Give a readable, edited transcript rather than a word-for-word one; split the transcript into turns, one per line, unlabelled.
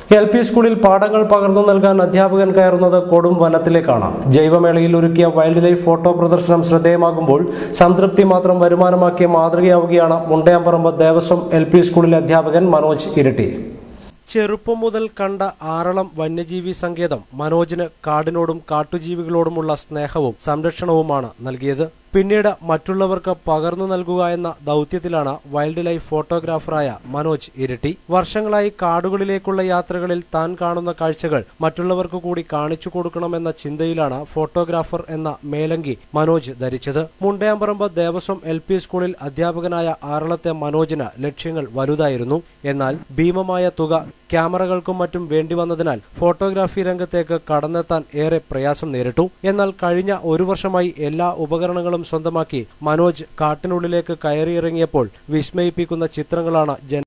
LP സ്കൂളിൽ പാഠങ്ങൾ പകർന്നു നൽകാൻ അധ്യാപകൻ കയറുന്നത് കൊടും വനത്തിലേക്കാണ്. ജൈവമേളയിൽ ഒരുക്കിയ വൈൽഡ് ലൈഫ് ഫോട്ടോ പ്രദർശനം ശ്രദ്ധേയമാകുമ്പോൾ സംതൃപ്തി മാത്രം വരുമാനമാക്കിയ മാതൃകയാവുകയാണ് മുണ്ടയാംപറമ്പ് ദേവസ്വം LP സ്കൂളിലെ അധ്യാപകൻ മനോജ് ഇരട്ടി. ചെറുപ്പം മുതൽ കണ്ട ആറളം വന്യജീവി സങ്കേതം മനോജിന് കാടിനോടും കാട്ടുജീവികളോടുമുള്ള സ്നേഹവും സംരക്ഷണവുമാണ് നൽകിയത്. പിന്നീട് മറ്റുള്ളവർക്ക് പകർന്നു നൽകുക എന്ന ദൗത്യത്തിലാണ് വൈൽഡ് ലൈഫ് ഫോട്ടോഗ്രാഫറായ മനോജ് ഇരട്ടി. വർഷങ്ങളായി കാടുകളിലേക്കുള്ള യാത്രകളിൽ താൻ കാണുന്ന കാഴ്ചകൾ മറ്റുള്ളവർക്ക് കൂടി കാണിച്ചു കൊടുക്കണമെന്ന ചിന്തയിലാണ് ഫോട്ടോഗ്രാഫർ എന്ന മേലങ്കി മനോജ് ധരിച്ചത്. മുണ്ടയാംപറമ്പ് ദേവസ്വം LP സ്കൂളിൽ അധ്യാപകനായ ആറളത്തെ മനോജിന് ലക്ഷ്യങ്ങൾ വലുതായിരുന്നു. എന്നാൽ ഭീമമായ തുക ക്യാമറകൾക്കും മറ്റും വേണ്ടിവന്നതിനാൽ ഫോട്ടോഗ്രാഫി രംഗത്തേക്ക് കടന്നെത്താൻ ഏറെ പ്രയാസം നേരിട്ടു. എന്നാൽ കഴിഞ്ഞ ഒരു വർഷമായി എല്ലാ ഉപകരണങ്ങളും സ്വന്തമാക്കി മനോജ് കാട്ടിനുള്ളിലേക്ക് കയറിയിറങ്ങിയപ്പോൾ വിസ്മയിപ്പിക്കുന്ന ചിത്രങ്ങളാണ്